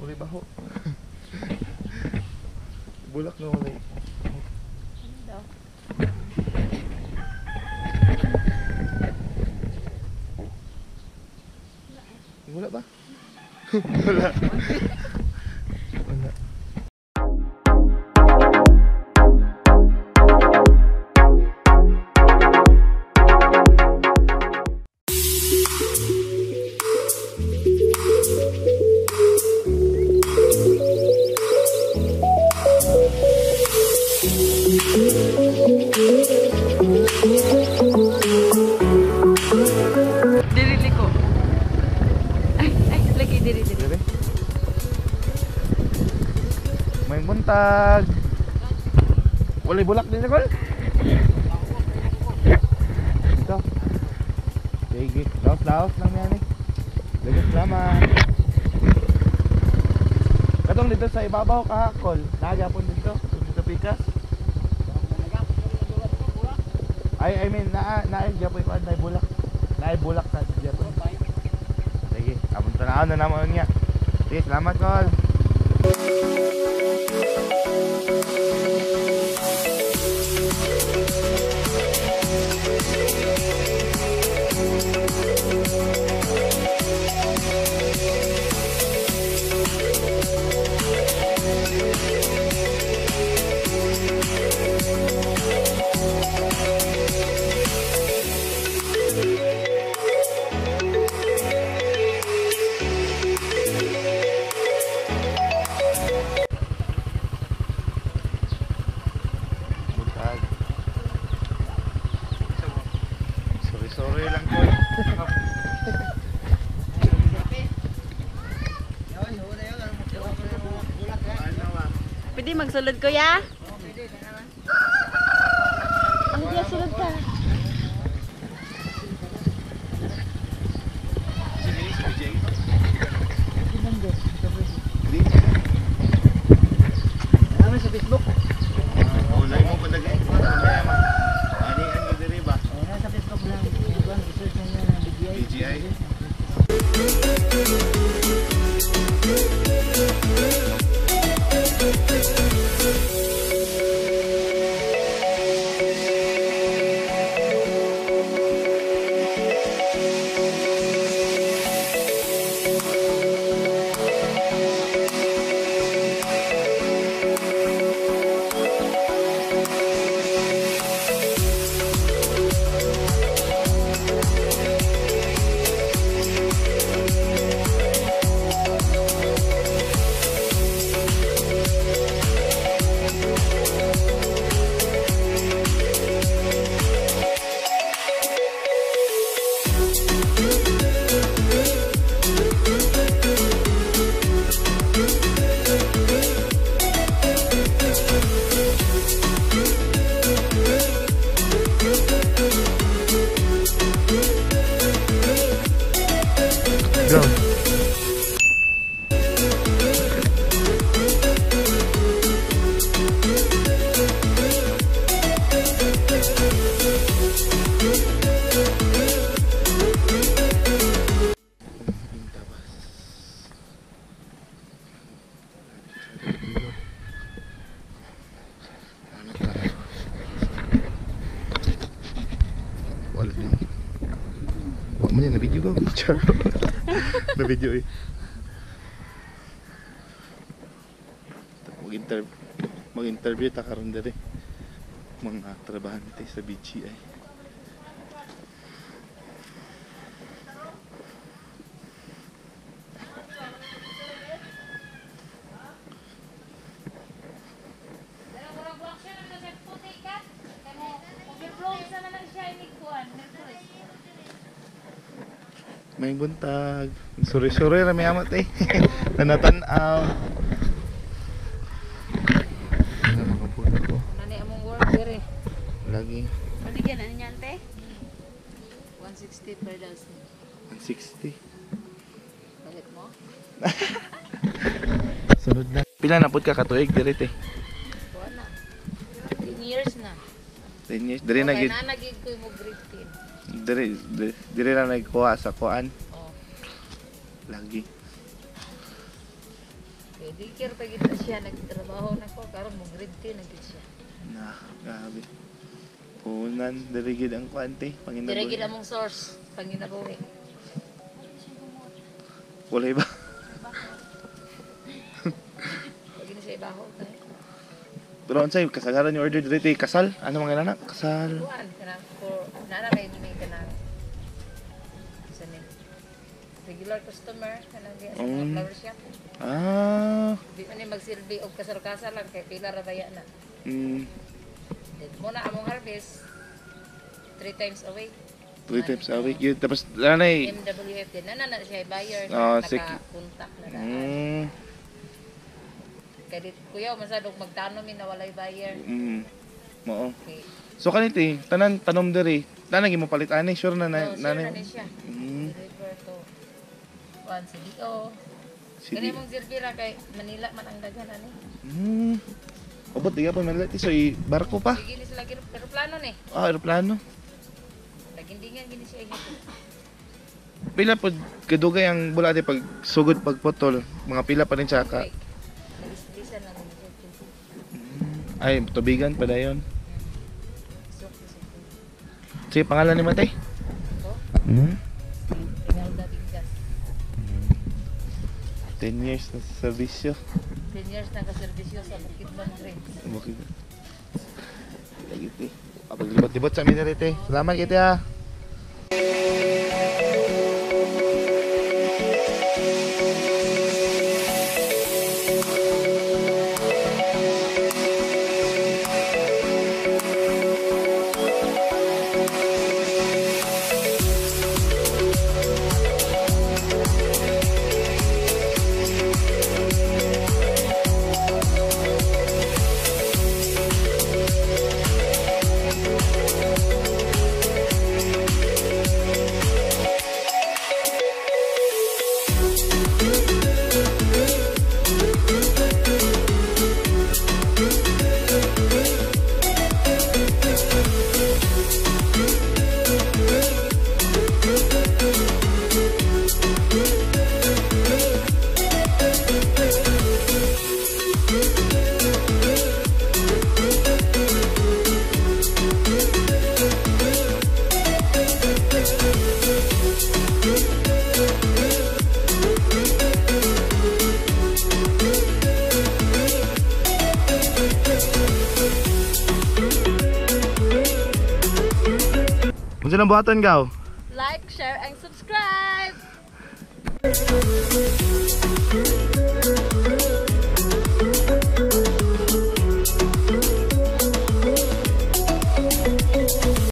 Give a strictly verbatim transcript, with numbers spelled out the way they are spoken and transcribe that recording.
Puri baho. Bulak na wala. Ano daw? Wala ba? Wala. Wala. Diri ko. Ay, ay, lagi diri diri. Dere. May buntag. Walay bulak din ako. Ito. Sige, laos laos lang yan eh. Lagos salamat. Katong dito sa ibabaw kahakol. Nagapon dito. Dito pikas. Ay, I mean, na naay gapoy ko anday bulak. Naay bulak sa Japon. Sige, abot na na naman niya. Sige, salamat kol. Sorry lang ko. Pwede magsulod ko ya? Ang dia sulod ka. Ano sa Facebook? Ulay mo pa dagay. Ani ang diri ba? Sa Facebook lang. Research niya ng B G I. B G I. Go. Wala din. Wala mo yan na video ko. Char. Na video eh. Mag-interview mag-interview ta karon dere mga trabahante sa B G I. May buntag. Suri-suri rami amat eh. Nanatan-aw. Ano mga puno ko. Nani among work dire. Lagi. Paligyan ano niyan te? one sixty per dozen. one sixty. Bakit mo? Sunod na. Pila na pud ka katuig dire te? Wala. ten years na. ten years. Dire na gid. Kaya na nagig ko mo grade ten. Dire dire, dire na nagkuha sa kuan. Oh. Lagi. Eh, di care pa kita siya nagtrabaho na ko karon mo grade ten nagit siya. Nah, grabe. Punan, dirigid ang kwante. Panginabuhi. Dire gid among source panginabuhi. Walay ba? Pag ini sa ibaho kay. Pero unsay kasagaran ni order dito kasal? Ano mga anak? Kasal. Kuan kana for nana may gini kana. Sanin. Regular customer kana di sa Mm. flower shop. Ah. Di man ni magsilbi og kasal-kasal lang kay pila ra baya na. Mm, Then muna among harvest three times a week. three times a week yun. Tapos nanay. M W F din nana na siya buyer Ah, na sige. naka-contact na daan. Mm, Kaya dit kuya masadog magtanom mi na walay buyer. mm. Oo. Okay. So kanito eh, tanan tanom diri. Tanan gi mo palit ani, sure na na So, sure nanay. na ni siya. Mm. Deliver to one C D O. Sige. Kani mong Zilvira kay Manila man ang daghan ani. Mm. Abot di pa man so i barko pa. Sige ni sila gid pero plano ni. Ah, aeroplano. Nagindingan gini siya igito. Pila pod kadugay ang bulate pag sugod pag potol. Mga pila pa rin siya ka. Nagis-lisan lang ni siya. Ay, tubigan pa dayon. So, so, Sige, pangalan ni Matay. so, Mm. tinggal na tinggas. ten years na sa serbisyo. ten years na ka-servisyo sa Bukidnon Drinks. Bakit? Lagi ti. Kapag libot-libot sa amin na rin, te. Salamat kita. Kung saan ang buhatan ka? Like, share, and subscribe!